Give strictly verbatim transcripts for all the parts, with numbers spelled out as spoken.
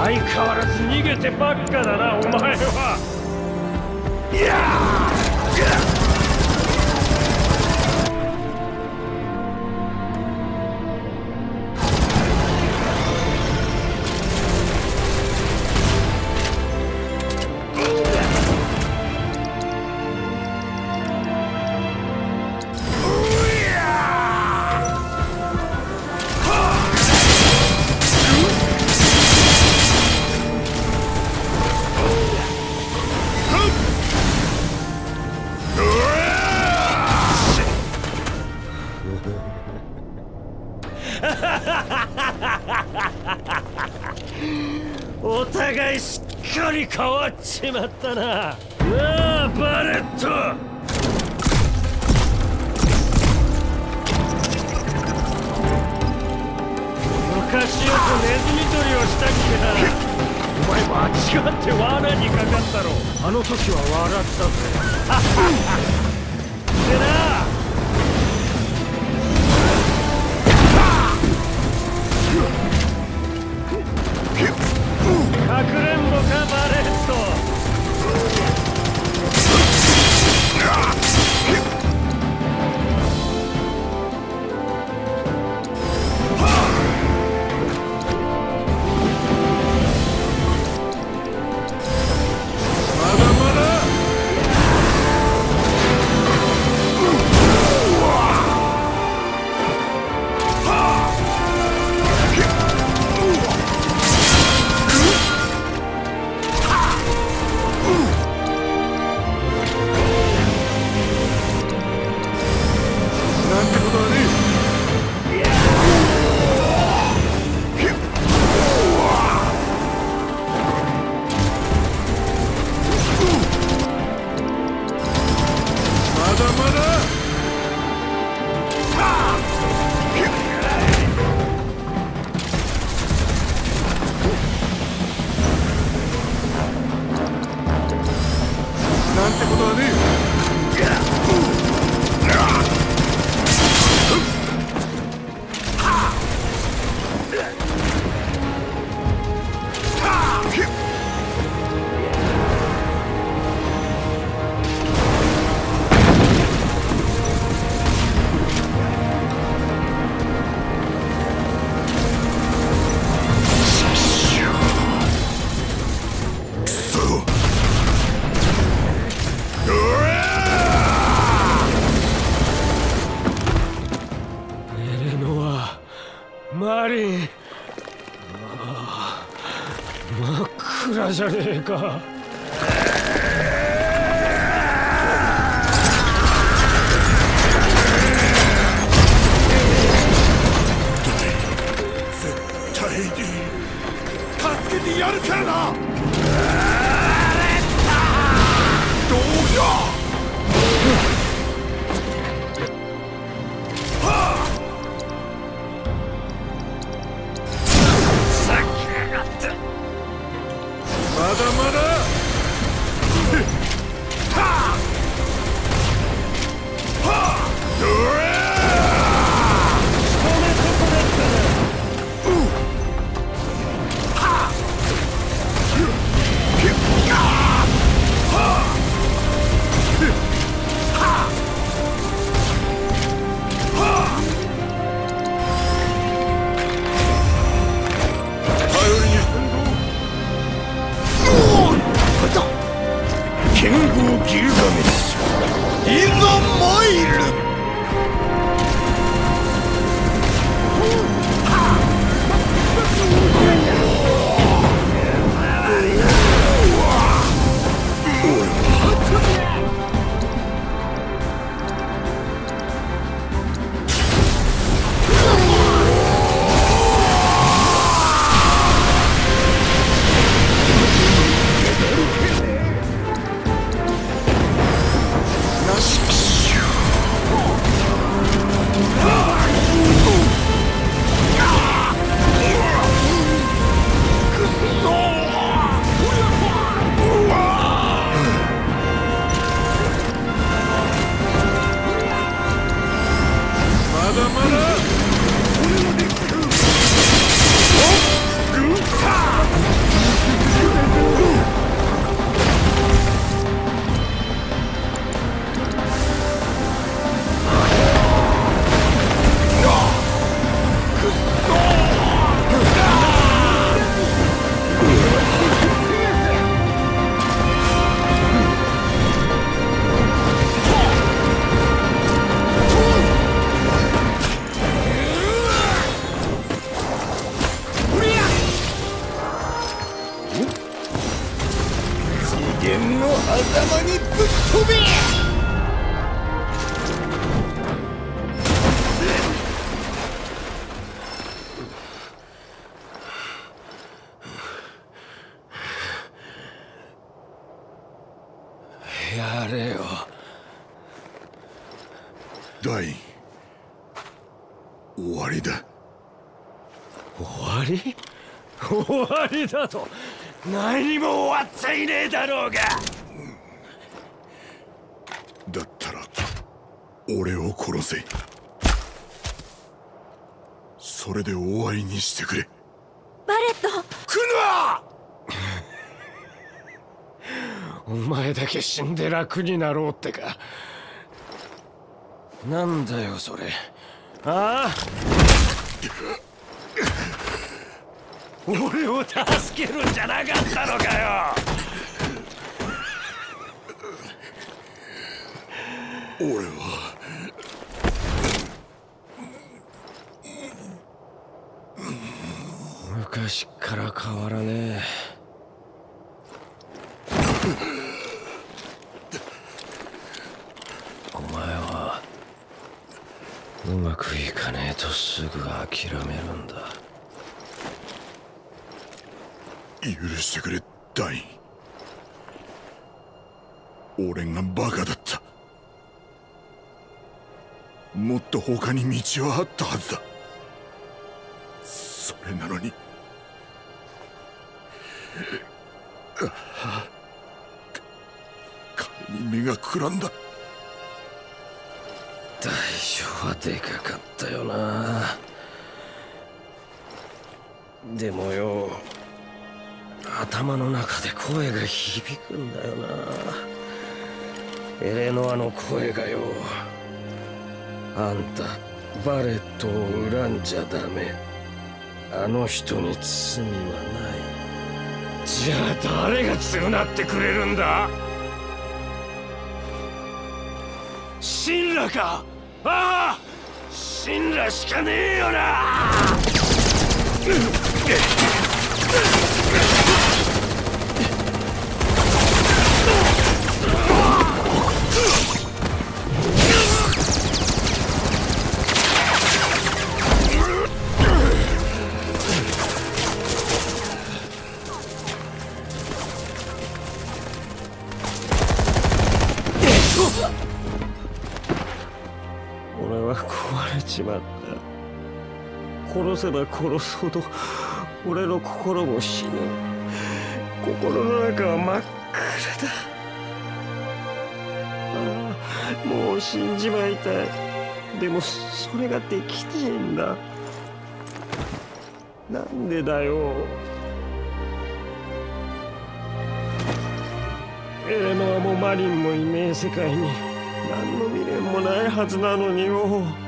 相変わらず逃げてばっかだな、お前は。いやーお互いすっかり変わっちまったな。なあバレット、昔よくネズミ捕りをしたっけな。お前間違って罠にかかったろ。あの時は笑ったぜ。でな、かくれんぼかバレット。なんてことはねえ。マリン、ああ、真っ暗じゃねえか。絶対に助けてやるからな。どうだ。まだまだ。はあはあ、うわー、仕留め損ねったな。うはあ頼りにしてんぞ。剣豪ギルガメッシュ、いざ参る。 狭間にぶっ飛べ。 やれよ。 ダイン、終わりだ。 終わり？終わりだと何も終わっちゃいねえだろうが。 だったら俺を殺せ。それで終わりにしてくれ。 バレット。 クナお前だけ死んで楽になろうってか。なんだよそれ。ああ、俺を助けるんじゃなかったのかよ。 俺は昔から変わらねえ。お前はうまくいかねえとすぐ諦めるんだ。 許してくれ、ダイン。俺がバカだった。もっと他に道はあったはずだ。それなのに彼に目がくらんだ。 代償はでかかったよな。でもよ、頭の中で声が響くんだよな。エレノアの声がよ、あんたバレットを恨んじゃダメ、あの人に罪はない。じゃあ誰が償ってくれるんだ？神羅か。ああ、神羅しかねえよな。俺は壊れちまった。殺せば殺すほど俺の心も死ぬ。心の中は真っ暗だ。ああ、もう死んじまいたい。でもそれができねえんだ。なんでだよ。エレノアもマリンもいねえ世界に何の未練もないはずなのによ。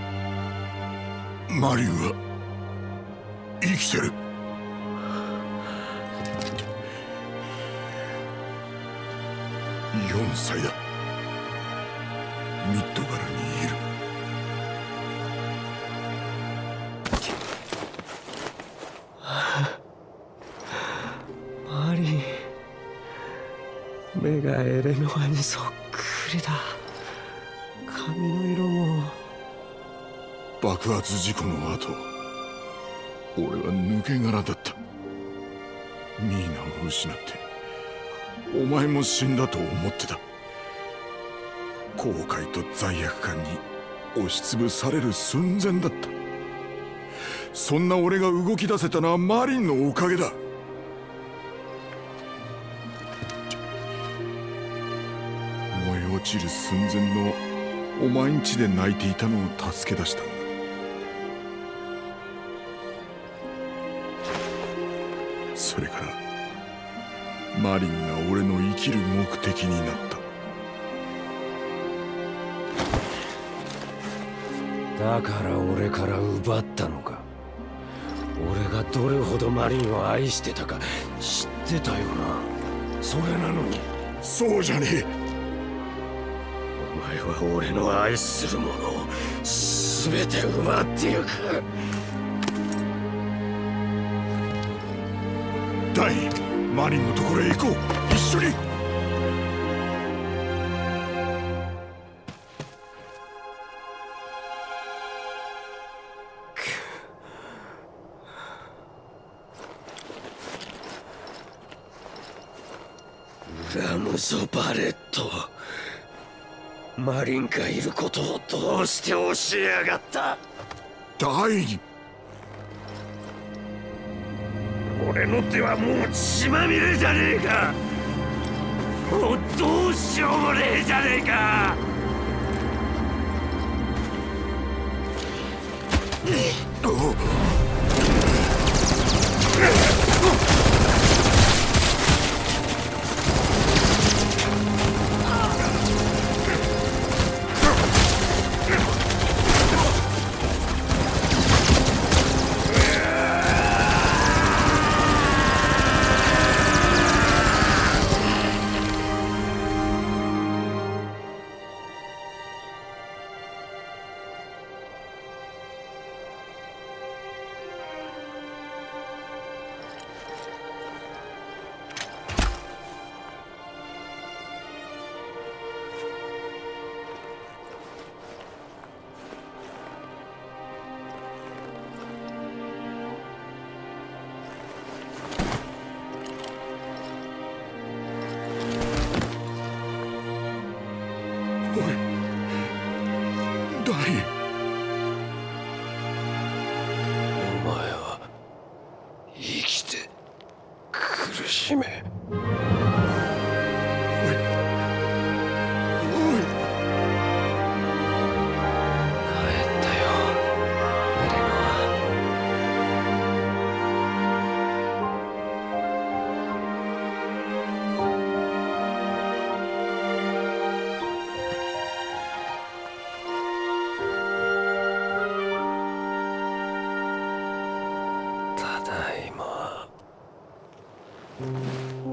マリンは生きてる。よんさいだ。ミッドガルにいる。 マリン、目がエレノアにそっくりだ。髪の色も。 爆発事故の後、俺は抜け殻だった。ミーナを失ってお前も死んだと思ってた。後悔と罪悪感に押しつぶされる寸前だった。そんな俺が動き出せたのはマリンのおかげだ。燃え落ちる寸前のお前ん家で泣いていたのを助け出したんだ。それからマリンが俺の生きる目的になった。 だから俺から奪ったのか。俺がどれほどマリンを愛してたか知ってたよな。それなのに。 そうじゃねえ。 お前は俺の愛するものを全て奪ってゆく。 ダイン、マリンのところへ行こう。一緒に。 ラムゾ・バレット、マリンがいることをどうして教えやがった。 ダイ、 俺の手はもう血まみれじゃねえか。もうどうしようもねえじゃねえか。お前は生きて苦しめ。ただいま。